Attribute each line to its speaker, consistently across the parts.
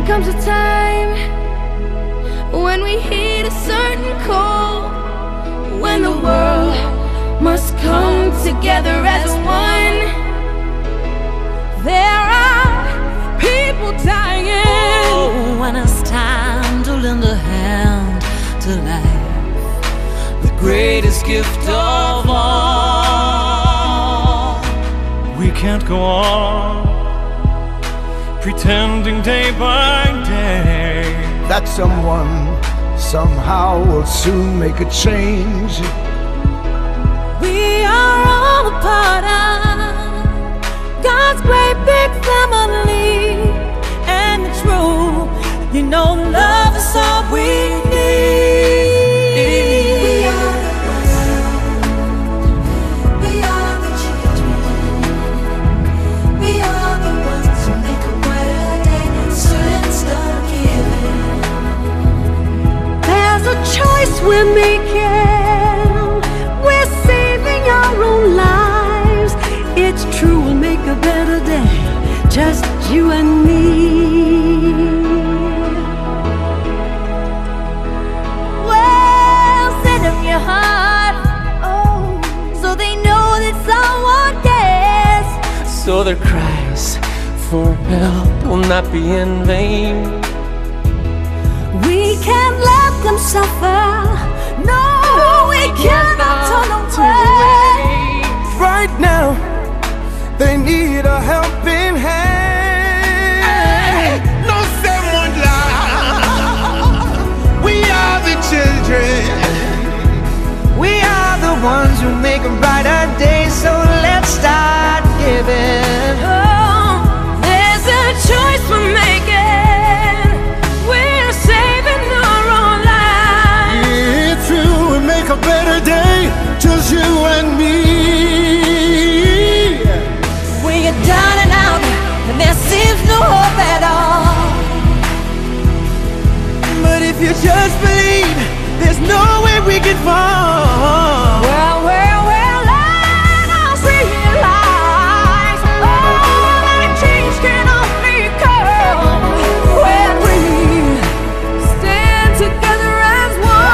Speaker 1: comes a time when we heed a certain call, when the world must come together as one. There are people dying.
Speaker 2: Oh, when it's time to lend a hand to life, the greatest gift of all.
Speaker 3: We can't go on pretending day by day
Speaker 4: that someone somehow will soon make a change.
Speaker 2: We are all a part of God's great big family, and it's true, you know, love is all we need.
Speaker 5: We are the children. We are the ones who make a brighter day. So let's start giving.
Speaker 2: There's a choice we're making. We're saving our own lives. It's true, we'll make a better day, just you and me.
Speaker 1: Well, send them your heart, oh, so they know that someone cares.
Speaker 6: So their cries for help will not be in vain.
Speaker 2: We can't let them suffer. No, we cannot turn away.
Speaker 4: Right now, they need a helping hand. No someone lie. We are the children. We are the ones who make a brighter day. So let's start giving.
Speaker 1: Oh, there's a choice we're making. We're saving our own lives.
Speaker 4: It's true, we make a better day, just you and me.
Speaker 2: When you're down and out and there seems no hope at all,
Speaker 4: But if you just believe, there's no way we can fall.
Speaker 1: Well, let us realize, oh, that change can only come when we stand together as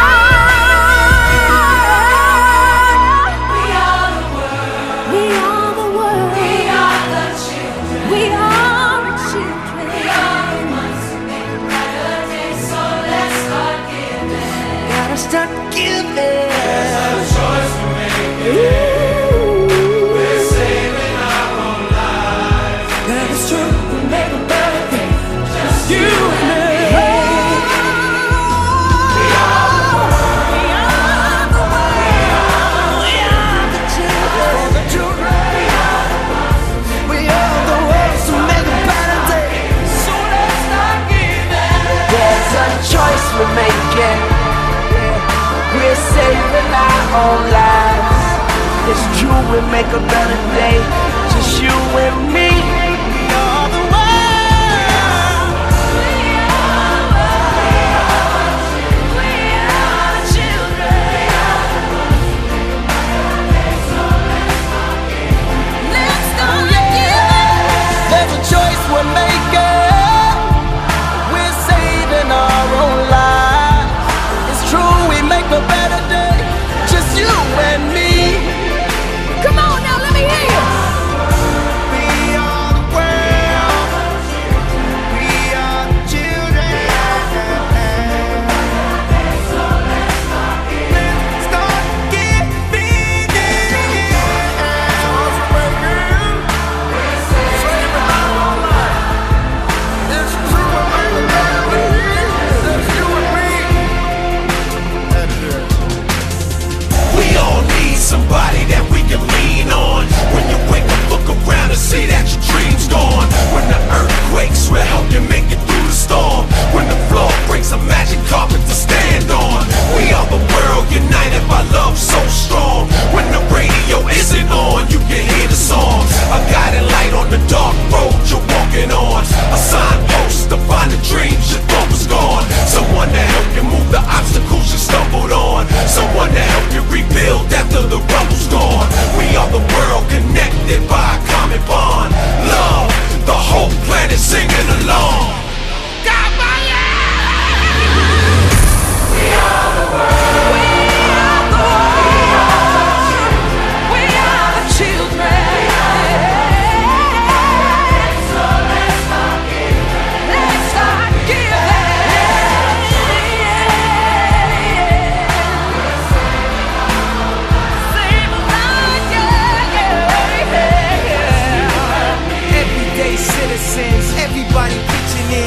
Speaker 1: one.
Speaker 5: We are the world.
Speaker 1: We are the world.
Speaker 5: We are the children.
Speaker 1: We are the children.
Speaker 5: We are the ones who make a brighter day. So let's start giving.
Speaker 4: Gotta start giving. That is true, we make a better day, just you and me. We are the world. We are the world. We are the children. We are the ones who make a better day. So let's start giving.
Speaker 7: There's a choice we're making. We're saving our own lives. It's true, we make a better day, just you and me.
Speaker 4: We are the world.
Speaker 1: We are the children. Let's start giving.
Speaker 7: There's a choice we're making. We're saving our own lives. It's true, we make a better day, just you and me.
Speaker 1: Come on now, let me hear you.
Speaker 4: We are the world. We are the children. Let's start giving. We're saving our own lives.
Speaker 8: everybody pitching in.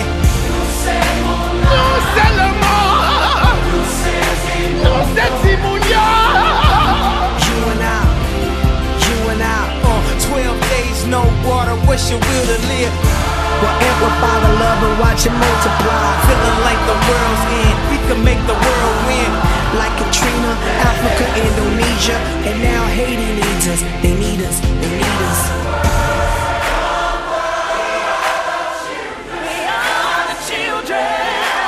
Speaker 8: You and I, 12 days, no water, what's your will to live?
Speaker 4: We'll amplify the love and watch it multiply.
Speaker 8: Feeling like the world's end, we can make the world win.
Speaker 4: Like Katrina, Africa, Indonesia, and now Haiti needs us. They need us, they need us.
Speaker 2: We are the children.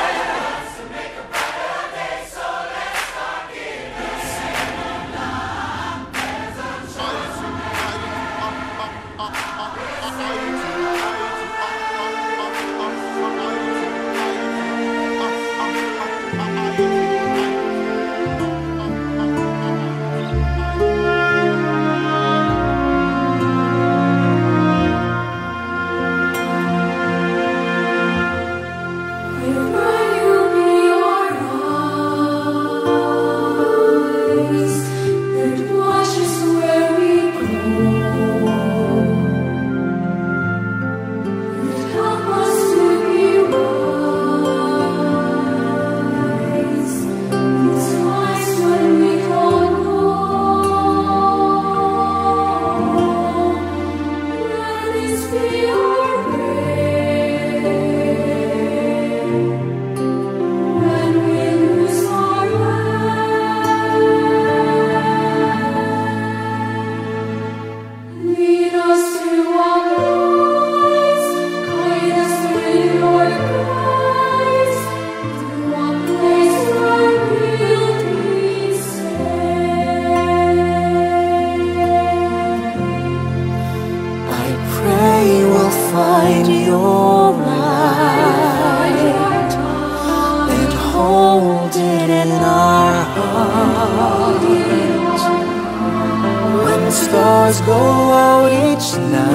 Speaker 5: Find your light and hold it in our hearts. When the stars go out each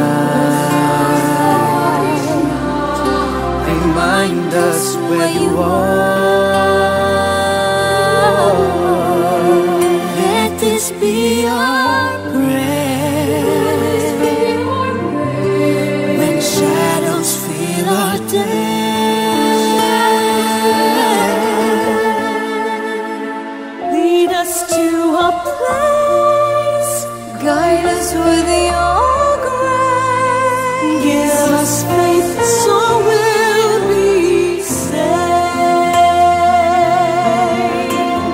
Speaker 5: night, remind us where you are. Let this be our prayer. Shadows fill our day. Lead us to a place, guide us with your grace. Give us faith so we'll be safe.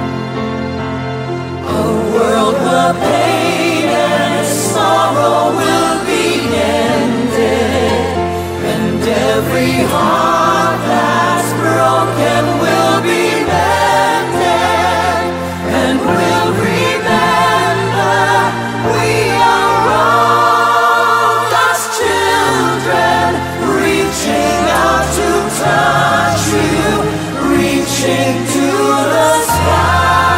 Speaker 5: A world where pain and sorrow will be ended. Every heart that's broken will be mended, and we'll remember we are all God's children, reaching out to touch you, reaching to the sky.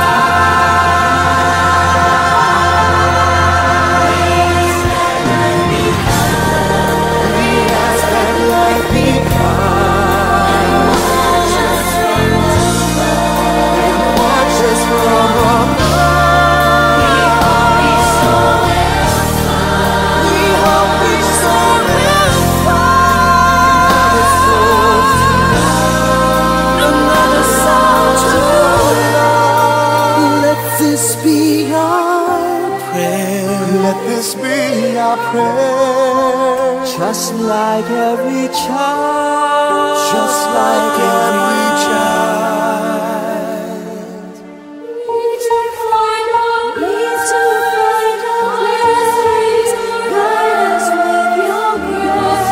Speaker 5: Just like every child, just like every child. Need to find out, need to find out ways. Guide us with your grace.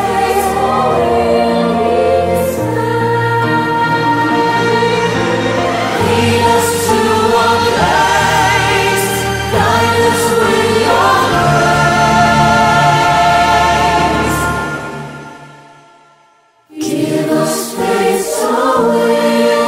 Speaker 5: Lead us to a place. Guide us with your grace. Give us faith so we'll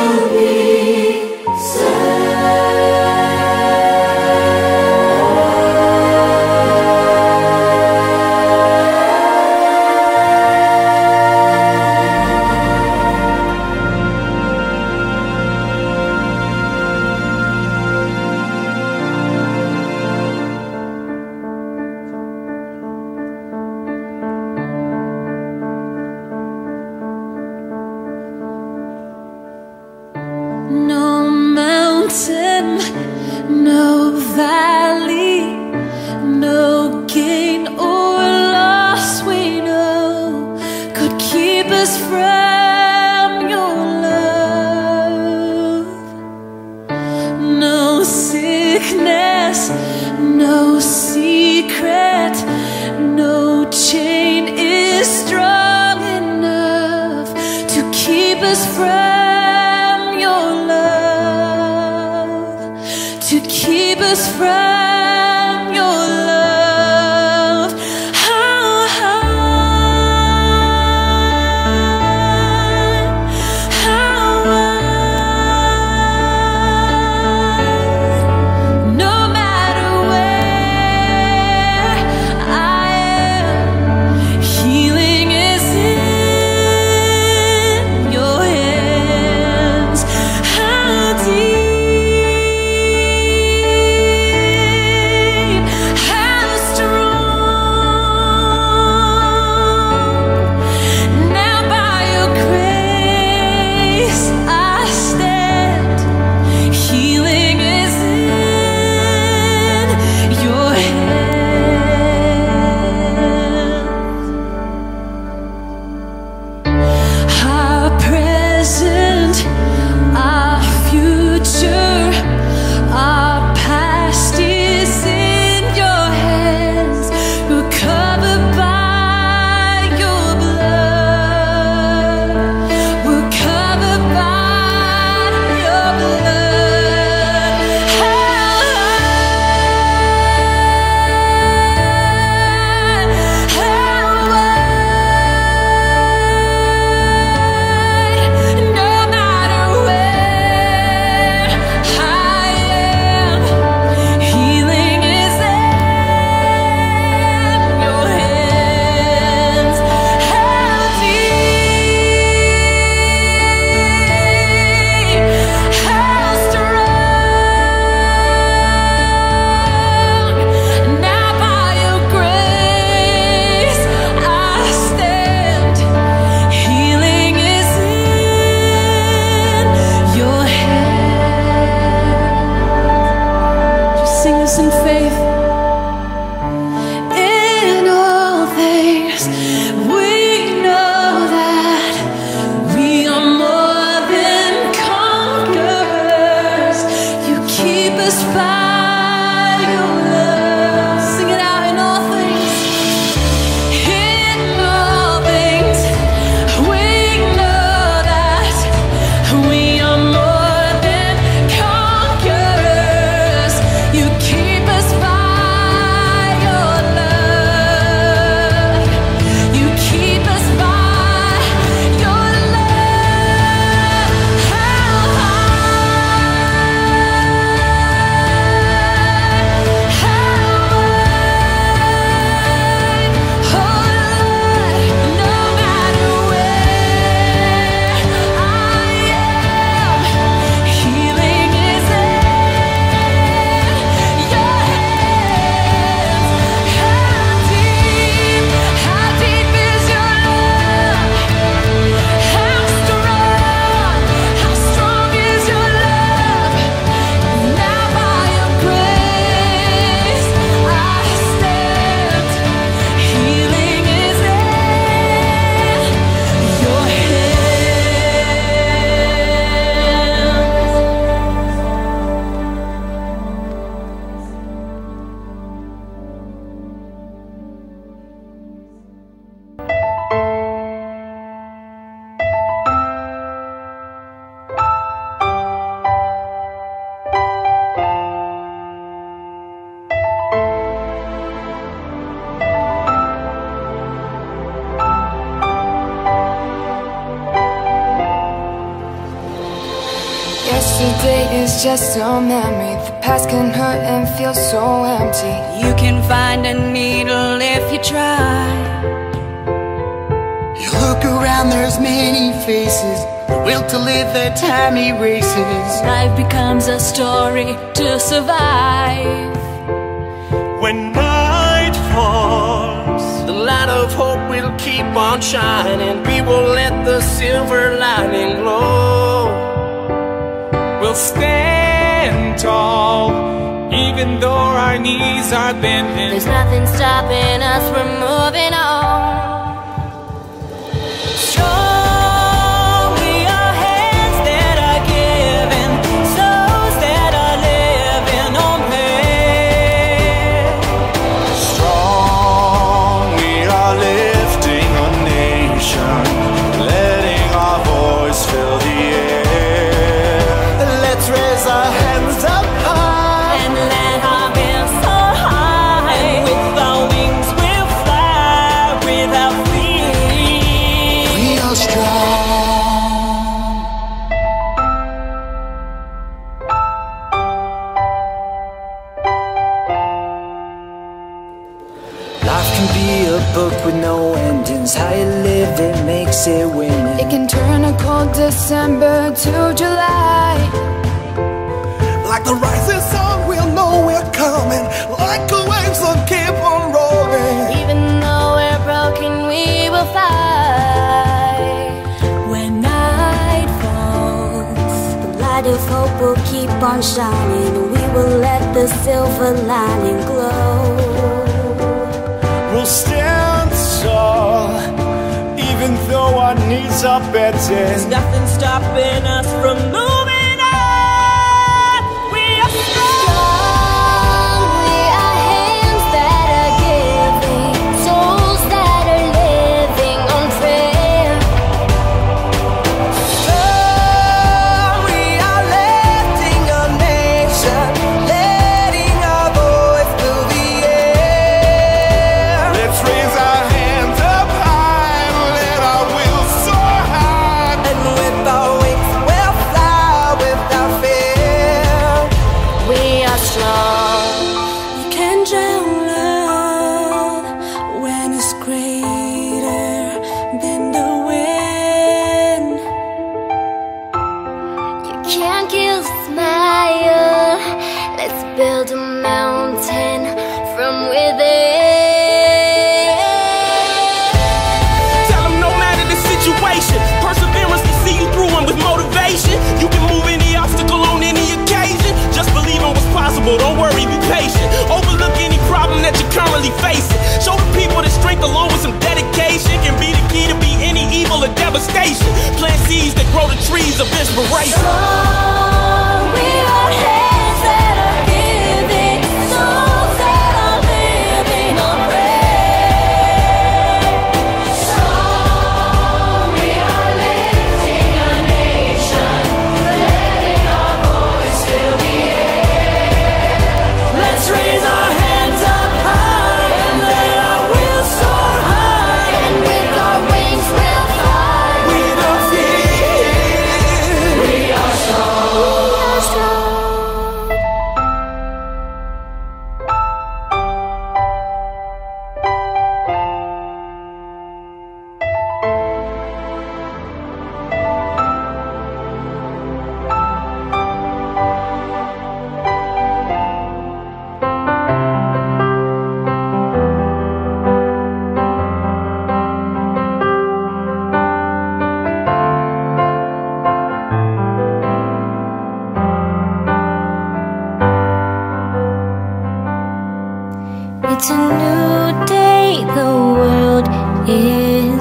Speaker 2: us from your love. No sickness, no secret, no chain is strong enough to keep us from your love, to keep us from your love.
Speaker 1: Yesterday is just a memory. The past can hurt and feel so empty.
Speaker 2: You can find a needle if you try.
Speaker 4: You look around, there's many faces. The will to live, their time erases.
Speaker 2: Life becomes a story to survive.
Speaker 3: When night falls,
Speaker 7: the light of hope will keep on shining. We will let the silver lining glow.
Speaker 3: we'll stand tall, even though our knees are bending.
Speaker 2: There's nothing stopping us from moving on. Strong
Speaker 4: strong. Life can be a book with no endings. How you live it makes it winning.
Speaker 1: It can turn a cold December to July.
Speaker 3: Like the rising sun, we'll know we're coming. Like the waves that keep on rolling.
Speaker 1: Even though we're broken, we will fly.
Speaker 5: When night falls, the light of hope will keep on shining. We will let the silver lining glow.
Speaker 3: We'll stand tall, even though our knees are bending.
Speaker 2: There's nothing stopping us from moving on. We are
Speaker 1: Strong, we are hands that are giving, souls that are living on prayer.
Speaker 4: Strong, we are lifting a nation, letting our voice fill the air.
Speaker 3: Let's raise our hands up high and let our will soar high.
Speaker 4: And with our wings we'll fly without fear.
Speaker 1: We are strong.
Speaker 5: You can drown love when it's greater than the wind.
Speaker 1: You can't kill a smile. Let's build a mountain from within.
Speaker 8: Tell them no matter the situation, perseverance can see you through, and with motivation, you can move any obstacle on any occasion. Just believe in what's possible, don't worry, be patient. Overlook any problem that you're currently facing. Show the people that strength along with some dedication can be the key to beat any evil or devastation. Plant seeds that grow the trees of inspiration.
Speaker 1: Strong, we are hands that are giving, souls that are living on prayer. Strong, we are lifting a nation, letting our voice fill the air. Let's raise our hands up high and let our will soar high, and with our wings we'll fly without fear. We are strong. We are strong. It's a new day, the world is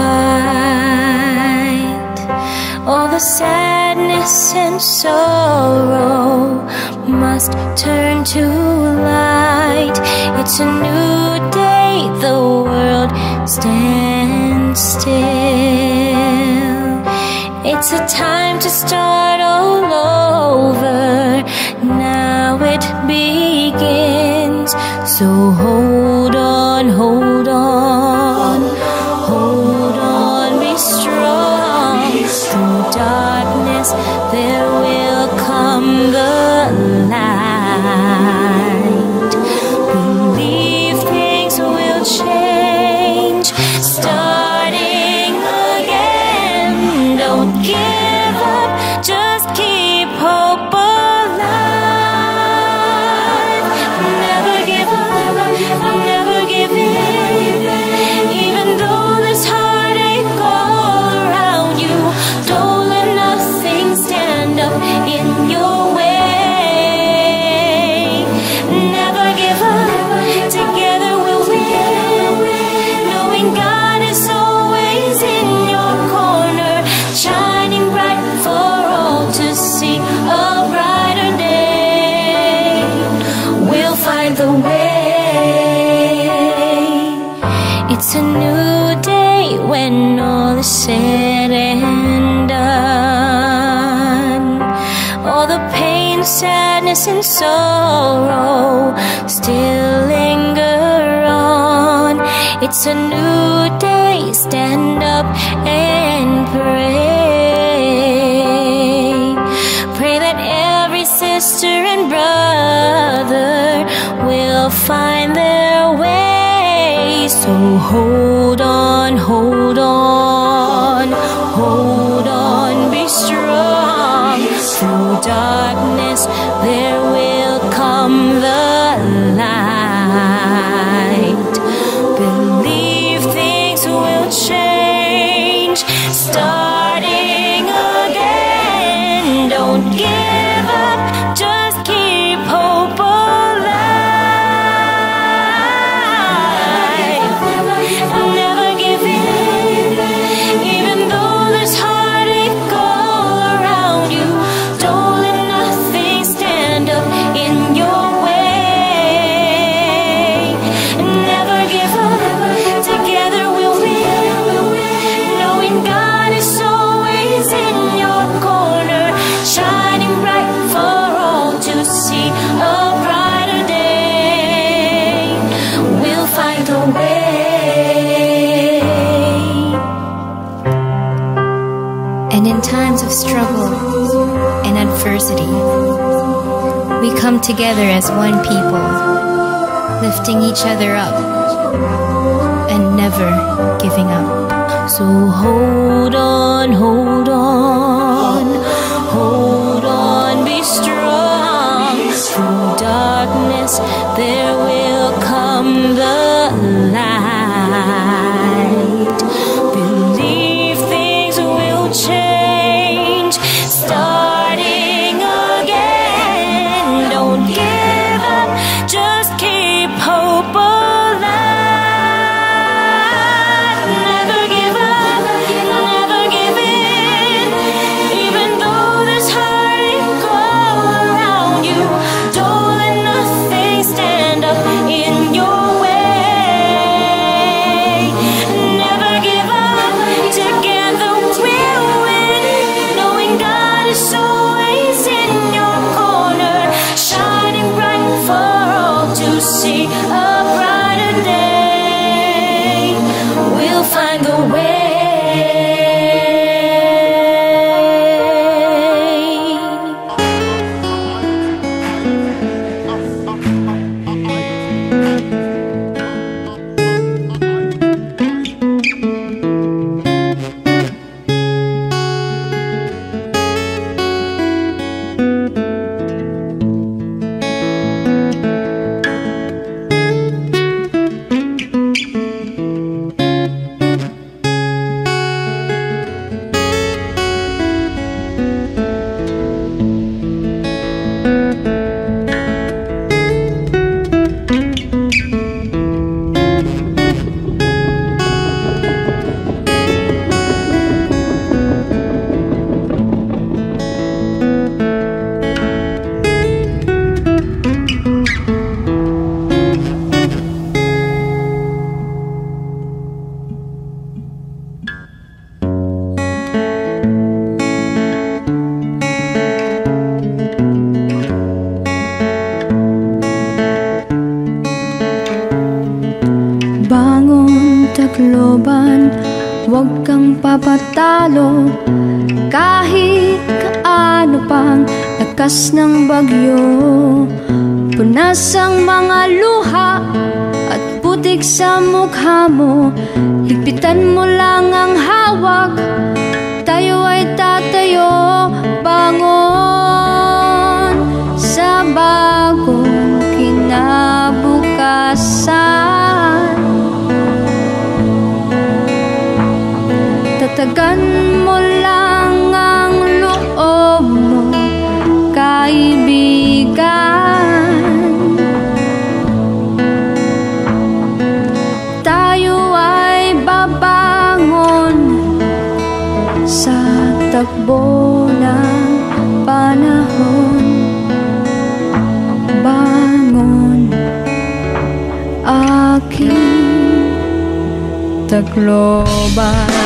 Speaker 1: quiet. All the sadness and sorrow must turn to light. It's a new day, the world stands still. It's a time to start all over. Now it begins. So hold on, hold on, hold on, be strong. Through darkness there will come the light. Believe things will change, starting again. Don't give up, just keep hope alive. Never give up, never give in. Even though there's heartache all around you, don't let nothing stand up in your way. Never give up, together we'll win. Knowing God is always in your corner, shining bright for all to see a brighter day. We'll find the way. It's a new day when all is said and done. All the pain, sadness and sorrow still linger on. It's a new day, stand up and
Speaker 2: hold on, hold on, hold on, be strong. Through darkness there will come the light. Believe things will change, starting again. Don't give up, just keep hope alive. Never give in, even though there's heartache all around you. Don't let nothing stand up in your way. Never give up, together we'll win. Knowing God is always in your corner, shining bright for all to see. A brighter day, we'll find a way. And in times of struggle and adversity, we come together as one people, lifting each other up and never giving up. So hold on, hold on, hold on, be strong. Through darkness there will come the light. Believe things will change, starting again. Don't give up, just keep hope alive. Never give up, never give in, even though there's heartache all around you. Don't let nothing stand up in your way. Never give up, together we'll win. Knowing God is always in your corner, shining bright for all to see. A brighter day, we'll find the way.
Speaker 9: Bangon, Tacloban, huwag kang papatalo. Kahit kaano pang lakas ng bagyo, punas ang mga luha at putik sa mukha mo. Higpitan mo lang ang hawak, tayo ay tatayo. Bangon sa bagong kinabukasan. Tatagan mo lang ang loob mo, kaibigan. Tayo ay babangon sa takbo ng panahon. Bangon, aking Tacloban.